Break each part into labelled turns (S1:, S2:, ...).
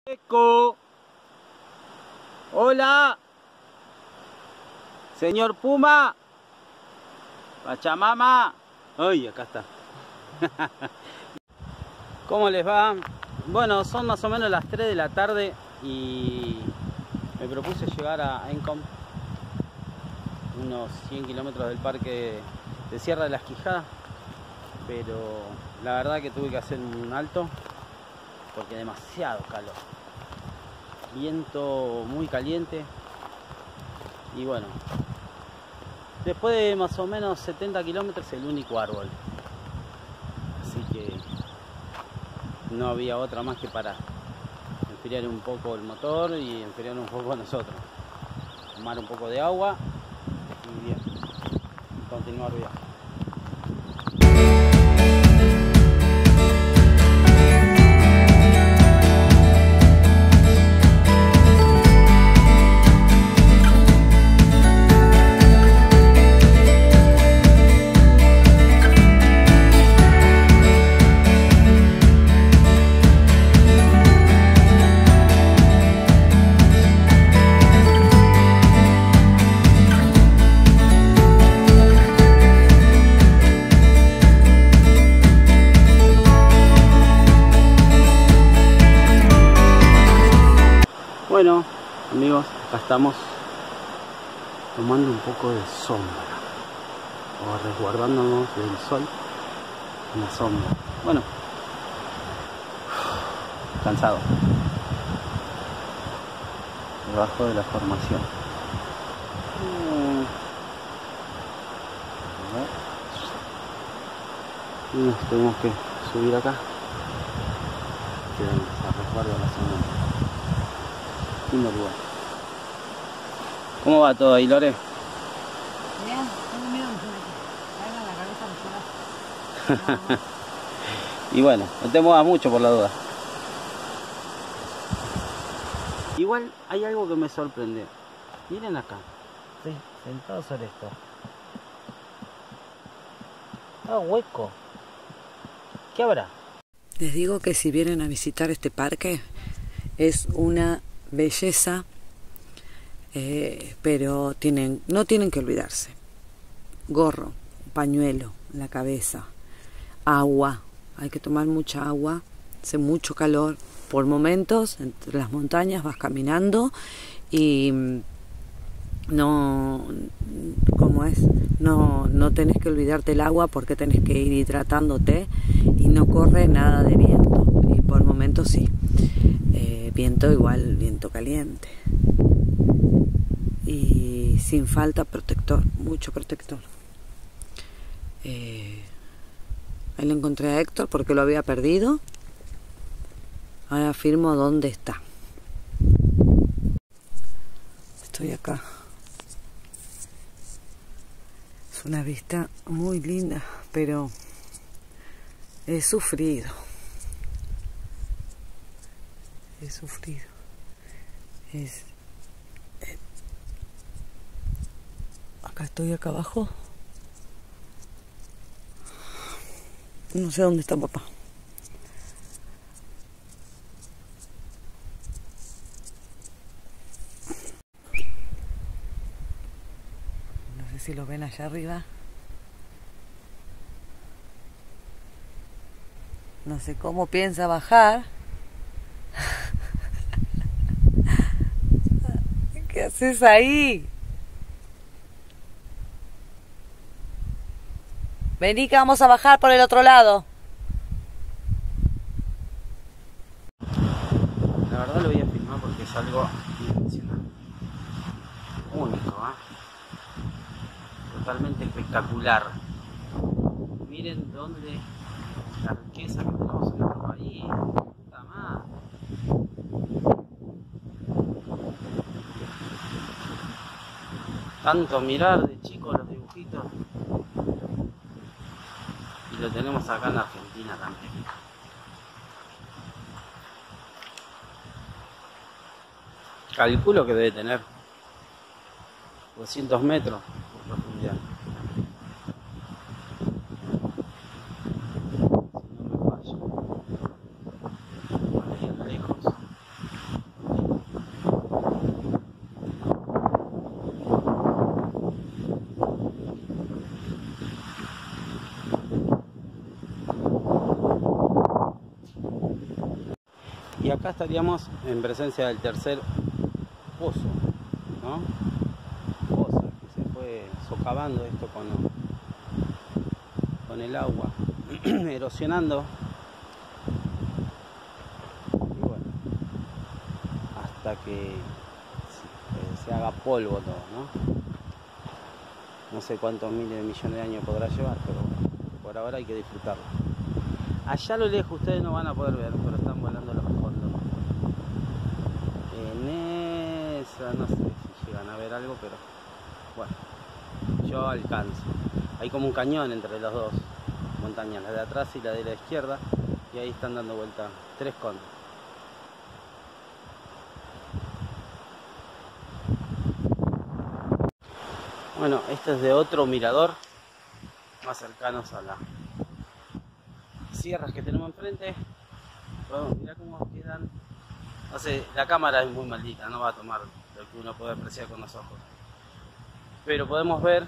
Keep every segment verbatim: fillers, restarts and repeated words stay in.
S1: Eco. Hola. Señor Puma. Pachamama. Ay, acá está. ¿Cómo les va? Bueno, son más o menos las tres de la tarde y me propuse llegar a Encom, unos cien kilómetros del parque de Sierra de las Quijadas, pero la verdad que tuve que hacer un alto porque demasiado calor, viento muy caliente y bueno, después de más o menos setenta kilómetros el único árbol, así que no había otra más que parar, enfriar un poco el motor y enfriar un poco nosotros, tomar un poco de agua y bien, continuar viaje. Bueno, amigos, acá estamos tomando un poco de sombra o resguardándonos del sol en la sombra. Bueno, cansado, debajo de la formación. Y nos tenemos que subir acá, que se resguarda la sombra. Lindo lugar. ¿Cómo va todo ahí, Lore?
S2: Bien, tengo miedo de que me caiga en la cabeza, me suena.
S1: Y bueno, no te muevas mucho por la duda. Igual hay algo que me sorprende. Miren acá. Sí, sentado sobre esto. Ah, hueco. ¿Qué habrá?
S2: Les digo que si vienen a visitar este parque es una belleza, eh, pero tienen, no tienen que olvidarse. Gorro, pañuelo en la cabeza, agua, hay que tomar mucha agua, hace mucho calor. Por momentos, entre las montañas vas caminando y no, ¿cómo es? No, no tenés que olvidarte el agua porque tenés que ir hidratándote y no corre nada de viento. Y por momentos sí. Eh, viento igual, viento caliente y sin falta protector, mucho protector. Eh, ahí le encontré a Héctor porque lo había perdido. Ahora afirmo dónde está. Estoy acá. Es una vista muy linda, pero he sufrido. He sufrido. Es, eh, acá estoy, acá abajo. No sé dónde está papá. No sé si lo ven allá arriba. No sé cómo piensa bajar. ¿Qué haces ahí? Vení que vamos a bajar por el otro lado.
S1: La verdad lo voy a filmar porque es algo impresionante, único, ¿eh? Totalmente espectacular. Miren dónde la riqueza que tenemos en nuestro país. Puta madre. Tanto mirar de chico los dibujitos y lo tenemos acá en Argentina también. Calculo que debe tener doscientos metros de profundidad. Si no me fallo. Ahí a lo lejos. acá estaríamos en presencia del tercer pozo, ¿no? Pozo que se fue socavando esto con, con el agua, erosionando. Y bueno, hasta que se, se haga polvo todo, ¿no? No sé cuántos miles de millones de años podrá llevar, pero por ahora hay que disfrutarlo. Allá a lo lejos ustedes no van a poder ver, pero están volando los cóndores. En esa, no sé si llegan a ver algo, pero bueno, yo alcanzo. Hay como un cañón entre las dos montañas, la de atrás y la de la izquierda, y ahí están dando vuelta tres cóndores. Bueno, este es de otro mirador, más cercanos a las sierras que tenemos enfrente. Podemos mirar cómo quedan. No sé, la cámara es muy maldita, no va a tomar lo que uno puede apreciar con los ojos. Pero podemos ver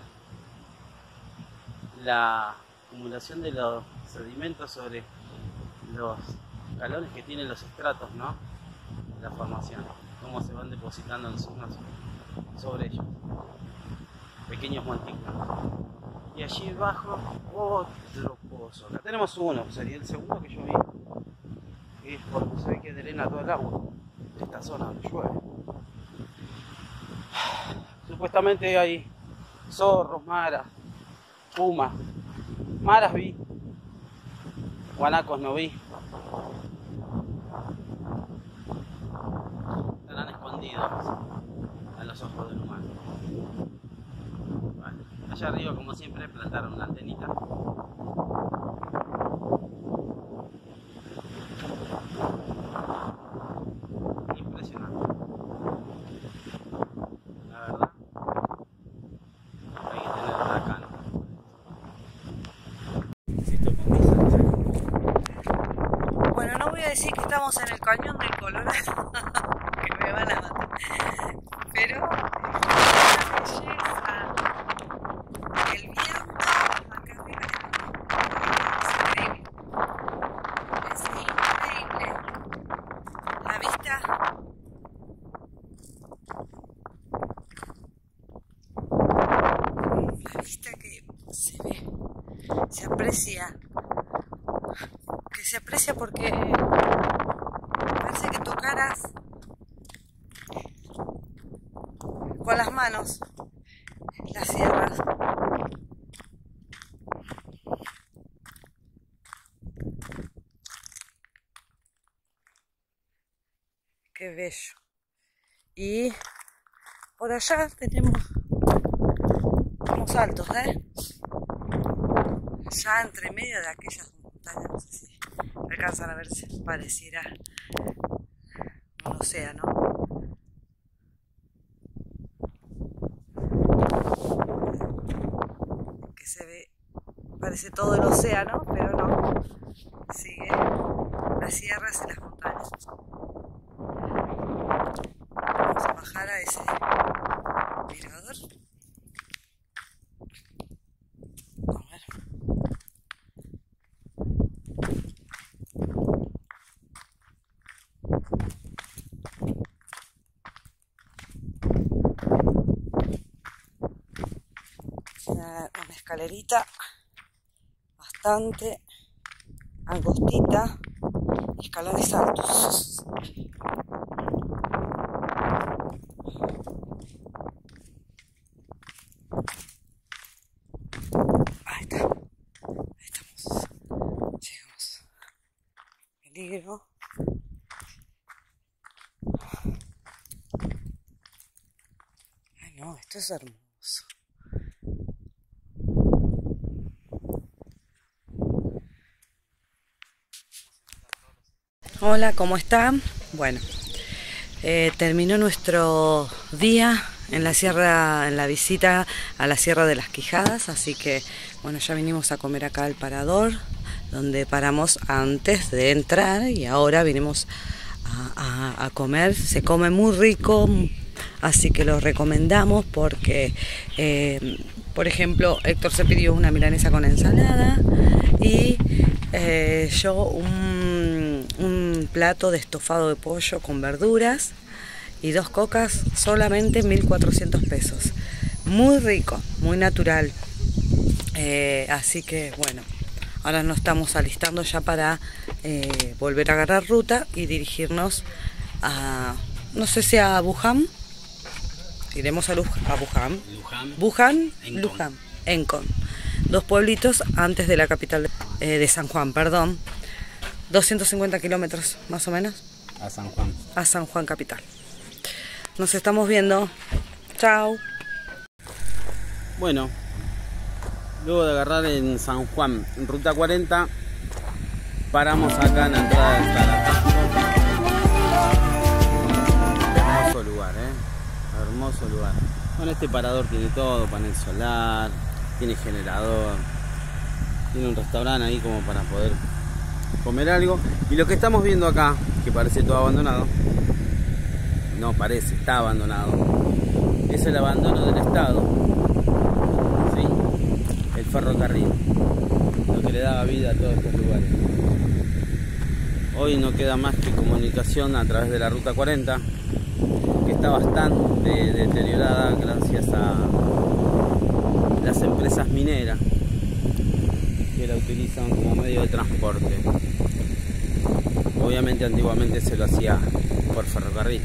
S1: la acumulación de los sedimentos sobre los escalones que tienen los estratos, ¿no? La formación, cómo se van depositando encima sobre ellos. Pequeños montículos. Y allí abajo otro pozo. Acá tenemos uno, sería el segundo que yo vi. Es porque se ve que drena todo el agua de esta zona donde llueve. Supuestamente hay zorros, maras, pumas. Maras vi, guanacos no vi. Estarán escondidos a los ojos del humano. Vale. Allá arriba, como siempre, plantaron una antenita. Impresionante. La verdad, hay que tener huracán.
S2: Bueno, no voy a decir que estamos en el cañón del Colorado, que me van a matar, pero es una belleza. El viento acá arriba es increíble. Es increíble. La vista. La vista que se ve, se aprecia. Que se aprecia porque parece que tocaras con las manos las sierras. Qué bello. Y por allá tenemos unos altos, ¿eh? Ya entre medio de aquellas montañas, no sé si alcanzan a ver si pareciera un océano. Que se ve, parece todo el océano, pero no. Sigue las sierras y las montañas. Vamos a bajar a ese mirador. A ver. Una, una escalerita bastante angostita, escalones altos. Ahí está, ahí estamos, llegamos. Peligro. Ay no, esto es hermoso. Hola, ¿cómo están? Bueno, eh, terminó nuestro día en la sierra, en la visita a la Sierra de las Quijadas, así que bueno, ya vinimos a comer acá al parador, donde paramos antes de entrar y ahora vinimos a, a, a comer. Se come muy rico, así que lo recomendamos porque, eh, por ejemplo, Héctor se pidió una milanesa con ensalada y eh, yo un, un un plato de estofado de pollo con verduras y dos cocas, solamente mil cuatrocientos pesos. Muy rico, muy natural. Eh, así que bueno, ahora nos estamos alistando ya para eh, volver a agarrar ruta y dirigirnos a, no sé si a Wuhan. Iremos a, Lu a Wuhan.
S1: Luján.
S2: Wuhan,
S1: Encon.
S2: Luján, Encon. Dos pueblitos antes de la capital eh, de San Juan, perdón. doscientos cincuenta kilómetros más o menos
S1: A San Juan.
S2: a San Juan capital. Nos estamos viendo. Chao.
S1: Bueno, luego de agarrar en San Juan, en ruta cuarenta, paramos acá en la entrada del Tala. Hermoso lugar, eh. Hermoso lugar. Bueno, este parador tiene todo, panel solar, tiene generador, tiene un restaurante ahí como para poder comer algo. Y lo que estamos viendo acá, que parece todo abandonado, no parece, está abandonado, es el abandono del Estado, ¿sí? El ferrocarril, lo que le daba vida a todos estos lugares. Hoy no queda más que comunicación a través de la ruta cuarenta, que está bastante deteriorada gracias a las empresas mineras que la utilizan como medio de transporte. Obviamente antiguamente se lo hacía por ferrocarril,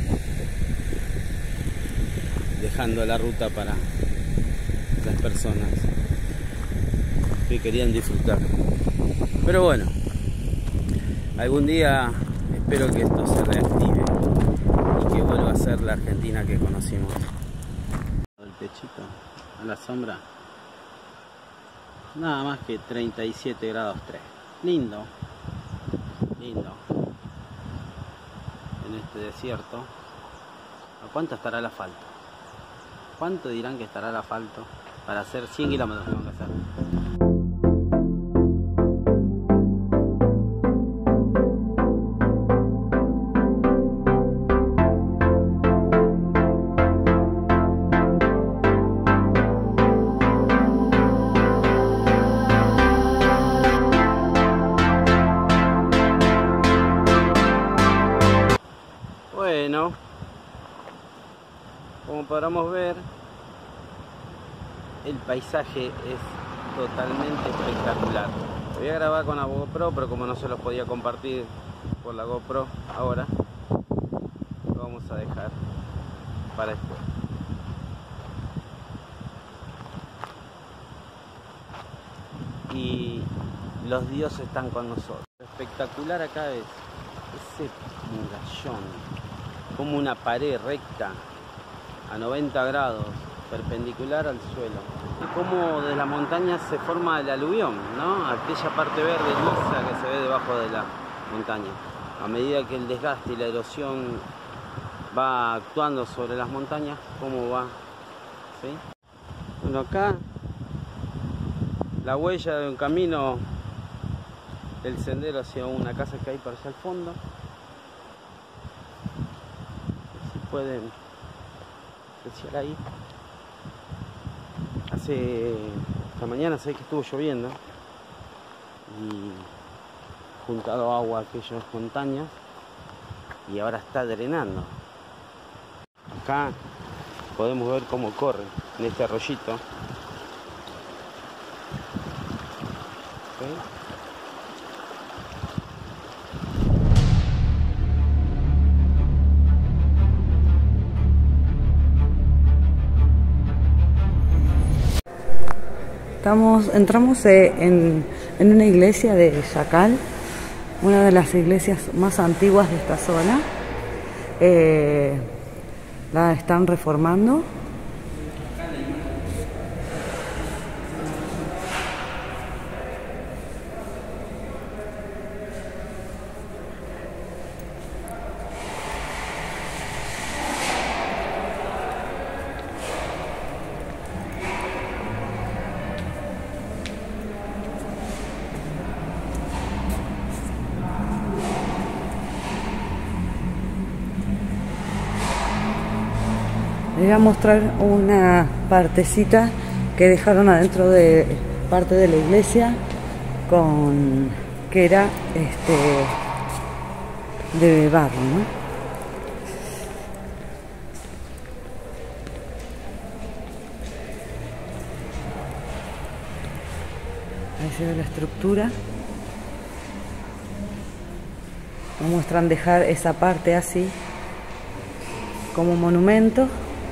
S1: dejando la ruta para las personas que querían disfrutar. Pero bueno, algún día espero que esto se reactive y que vuelva a ser la Argentina que conocimos. El techito a la sombra, nada más que treinta y siete grados tres. Lindo, lindo. En este desierto. ¿A cuánto estará el asfalto? ¿Cuánto dirán que estará el asfalto para hacer cien kilómetros que tengo que hacer? Bueno, como podremos ver, el paisaje es totalmente espectacular. Lo voy a grabar con la GoPro, pero como no se los podía compartir por la GoPro ahora, lo vamos a dejar para después. Y los dioses están con nosotros. Lo espectacular acá es ese murallón, como una pared recta a noventa grados, perpendicular al suelo, y como de la montaña se forma el aluvión, ¿no? Aquella parte verde lisa que se ve debajo de la montaña. A medida que el desgaste y la erosión va actuando sobre las montañas, ¿cómo va? ¿Sí? Bueno, acá la huella de un camino del sendero hacia una casa que hay para allá al fondo. Si pueden apreciar ahí. Hace esta mañana sé que estuvo lloviendo y juntado agua a aquellas montañas y ahora está drenando. Acá podemos ver cómo corre en este arroyito. ¿Okay?
S2: Estamos, entramos eh, en, en una iglesia de Chacal, una de las iglesias más antiguas de esta zona. Eh, la están reformando. Les voy a mostrar una partecita que dejaron adentro de parte de la iglesia, con que era este de barro, ¿no? Ahí se ve la estructura. Nos muestran dejar esa parte así como monumento.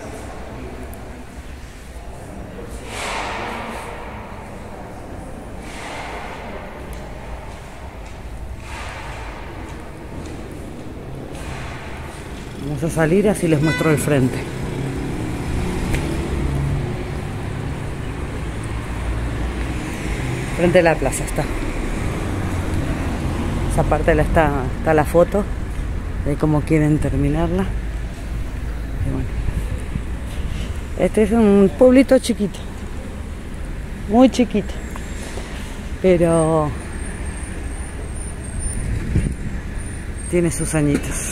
S2: Vamos a salir, así les muestro el frente. Frente de la plaza está. Esa parte la está, está la foto de cómo quieren terminarla. Y bueno, este es un pueblito chiquito, muy chiquito, pero tiene sus añitos.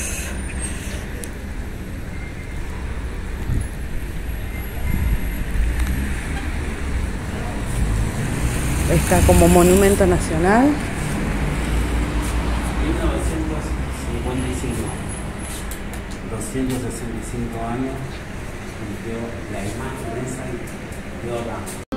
S2: Está como monumento nacional.
S1: mil novecientos cincuenta y cinco, doscientos sesenta y cinco años, cumplió la imagen esa y quedó acá.